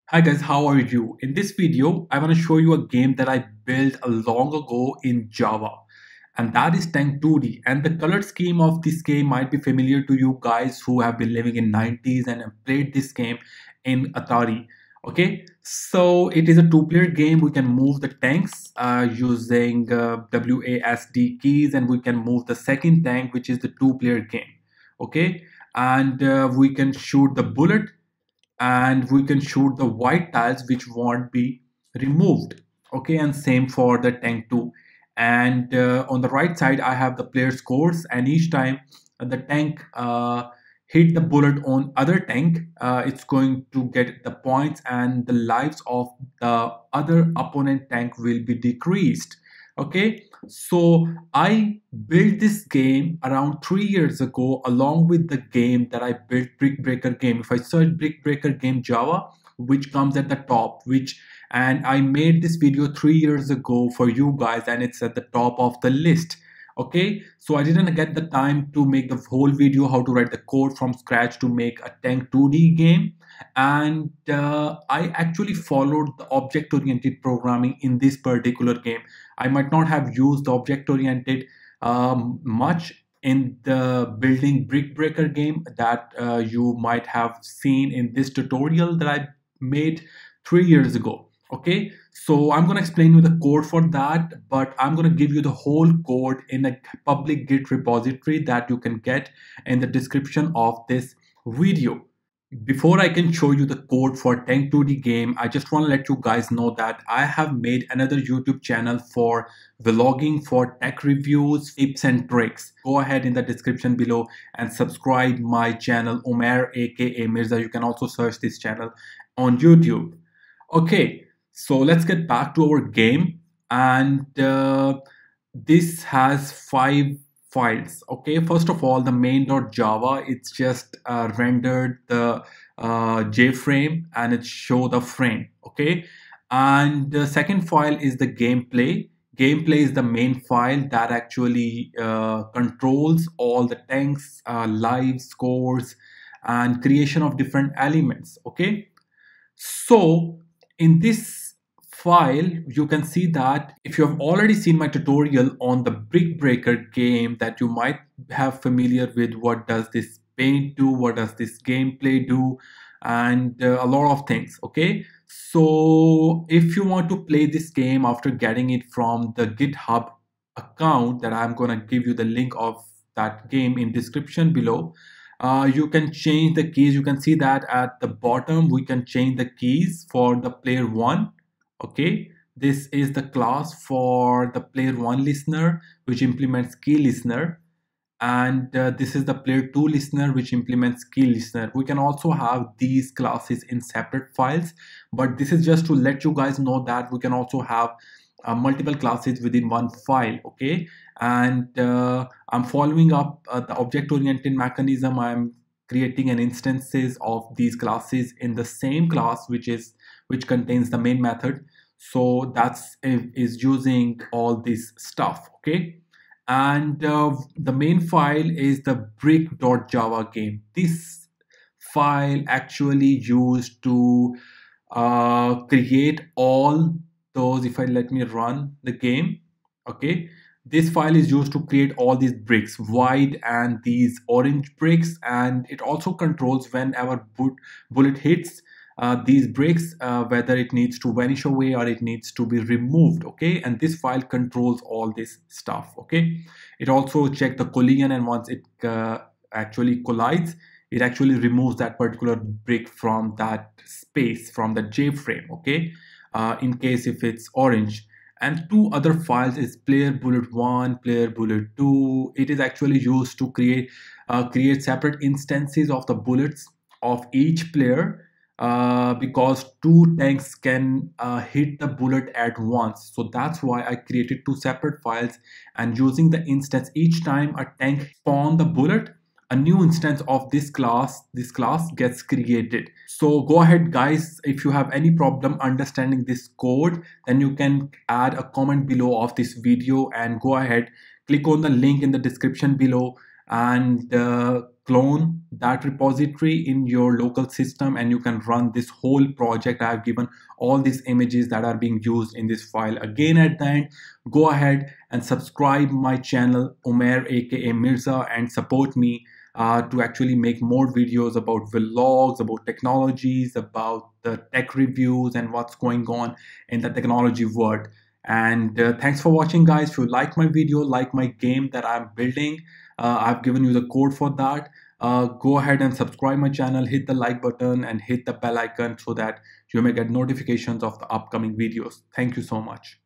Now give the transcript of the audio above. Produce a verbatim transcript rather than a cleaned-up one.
Hi guys, how are you? In this video, I want to show you a game that I built a long ago in Java, and that is Tank two D. And the color scheme of this game might be familiar to you guys who have been living in nineties and have played this game in Atari. Okay, so it is a two-player game. We can move the tanks uh, using uh, W A S D keys, and we can move the second tank, which is the two-player game. Okay, and uh, we can shoot the bullet and we can shoot the white tiles which won't be removed. Okay, and same for the tank two. And uh, on the right side I have the player scores, and each time the tank uh, hit the bullet on other tank, uh, it's going to get the points, and the lives of the other opponent tank will be decreased. Okay, so I built this game around three years ago along with the game that I built, Brick Breaker game. If I search Brick Breaker game Java, which comes at the top, which and I made this video three years ago for you guys, and it's at the top of the list. Okay, so I didn't get the time to make the whole video how to write the code from scratch to make a tank two D game, and uh, I actually followed the object oriented programming in this particular game. I might not have used object oriented um, much in the building brick breaker game that uh, you might have seen in this tutorial that I made three years ago. Okay, so I'm going to explain you the code for that, but I'm going to give you the whole code in a public Git repository that you can get in the description of this video. Before I can show you the code for Tank two D game, I just want to let you guys know that I have made another YouTube channel for vlogging, for tech reviews, tips and tricks. Go ahead in the description below and subscribe my channel, Umair aka Mirza. You can also search this channel on YouTube. Okay, so let's get back to our game, and uh, this has five files. Okay, first of all, the main.java, it's just uh, rendered the uh, JFrame and it show the frame. Okay, and the second file is the gameplay. Gameplay is the main file that actually uh, controls all the tanks, uh, live scores, and creation of different elements. Okay, so in this file you can see that if you have already seen my tutorial on the brick breaker game, that you might have familiar with what does this paint do, what does this gameplay do, and uh, a lot of things. Okay, so if you want to play this game after getting it from the GitHub account that I'm gonna give you the link of that game in description below, uh, you can change the keys. You can see that at the bottom we can change the keys for the player one. Okay, this is the class for the player one listener, which implements key listener, and uh, this is the player two listener, which implements key listener. We can also have these classes in separate files, but this is just to let you guys know that we can also have uh, multiple classes within one file. Okay, and uh, I'm following up uh, the object oriented mechanism. I'm creating an instances of these classes in the same class, which is which contains the main method. So that's is using all this stuff. Okay, and uh, the main file is the brick.java game. This file actually used to uh, create all those. If I let me run the game, okay, this file is used to create all these bricks, white and these orange bricks, and it also controls whenever bullet hits uh, these bricks, uh, whether it needs to vanish away or it needs to be removed. Okay, and this file controls all this stuff. Okay, it also checks the collision, and once it uh, actually collides, it actually removes that particular brick from that space, from the JFrame. Okay, uh, in case if it's orange. And two other files is player bullet one, player bullet two. It is actually used to create uh, create separate instances of the bullets of each player, uh, because two tanks can uh, hit the bullet at once. So that's why I created two separate files, and using the instance, each time a tank spawn the bullet, a new instance of this class this class gets created. So go ahead guys, if you have any problem understanding this code, then you can add a comment below of this video, and go ahead, click on the link in the description below, and uh, clone that repository in your local system, and you can run this whole project. I have given all these images that are being used in this file. Again, at the end, go ahead and subscribe my channel Umair aka Mirza and support me uh, to actually make more videos about vlogs, about technologies, about the tech reviews and what's going on in the technology world. And uh, thanks for watching, guys. If you like my video, like my game that I'm building, uh, I've given you the code for that. Uh, go ahead and subscribe my channel, hit the like button and hit the bell icon so that you may get notifications of the upcoming videos. Thank you so much.